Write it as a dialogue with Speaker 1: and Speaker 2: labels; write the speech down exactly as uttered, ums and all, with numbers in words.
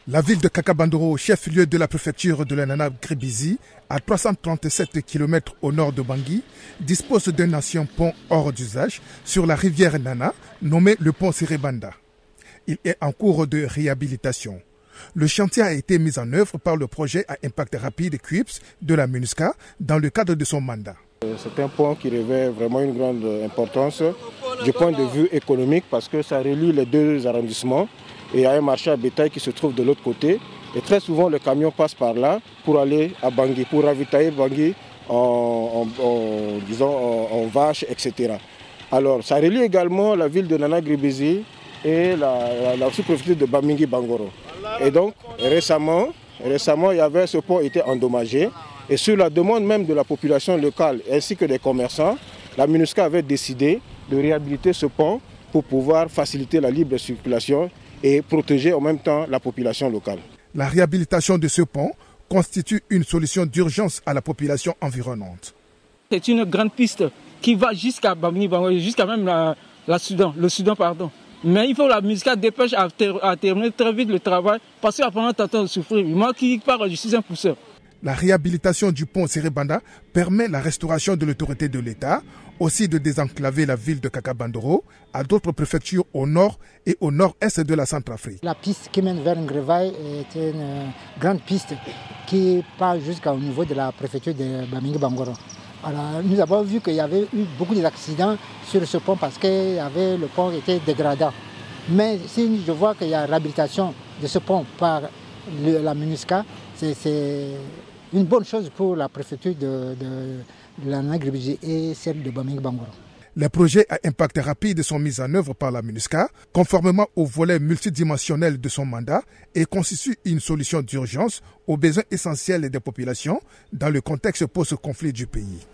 Speaker 1: La ville de Kakabandoro, chef-lieu de la préfecture de la Nana-Gribizi, à trois cent trente-sept kilomètres au nord de Bangui, dispose d'un ancien pont hors d'usage sur la rivière Nana, nommé le pont Serebanda. Il est en cours de réhabilitation. Le chantier a été mis en œuvre par le projet à impact rapide Q I P S de la MINUSCA dans le cadre de son mandat.
Speaker 2: C'est un pont qui revêt vraiment une grande importance du point de vue économique parce que ça relie les deux arrondissements et il y a un marché à bétail qui se trouve de l'autre côté. Et très souvent, le camion passe par là pour aller à Bangui, pour ravitailler Bangui en, en, en, disons, en, en vaches, et cetera. Alors, ça relie également la ville de Nana-Gribizi et la, la, la sous-préfecture de Bamingui-Bangoro. Et donc, récemment, récemment, il y avait, ce pont était endommagé. Et sur la demande même de la population locale ainsi que des commerçants, la MINUSCA avait décidé de réhabiliter ce pont pour pouvoir faciliter la libre circulation et protéger en même temps la population locale.
Speaker 1: La réhabilitation de ce pont constitue une solution d'urgence à la population environnante.
Speaker 3: C'est une grande piste qui va jusqu'à Bamingui, jusqu'à même la, la Soudan, le Soudan, pardon. Mais il faut que la MINUSCA dépêche à, ter à terminer très vite le travail parce qu'apparemment, t'entends de souffrir. Moi qui parle, je suis un pousseur.
Speaker 1: La réhabilitation du pont Serebanda permet la restauration de l'autorité de l'État, aussi de désenclaver la ville de Kakabandoro à d'autres préfectures au nord et au nord-est de la Centrafrique.
Speaker 4: La piste qui mène vers Ngrevaï est une grande piste qui part jusqu'au niveau de la préfecture de Bamingui-Bangoro. Alors, nous avons vu qu'il y avait eu beaucoup d'accidents sur ce pont parce que y avait, le pont était dégradant. Mais si je vois qu'il y a réhabilitation de ce pont par le, la MINUSCA, c'est une bonne chose pour la préfecture de, de, de la Nana-Gribizi et celle de Bamingui-Bangoro.
Speaker 1: Les projets à impact rapide sont mis en œuvre par la MINUSCA, conformément au volet multidimensionnel de son mandat et constituent une solution d'urgence aux besoins essentiels des populations dans le contexte post-conflit du pays.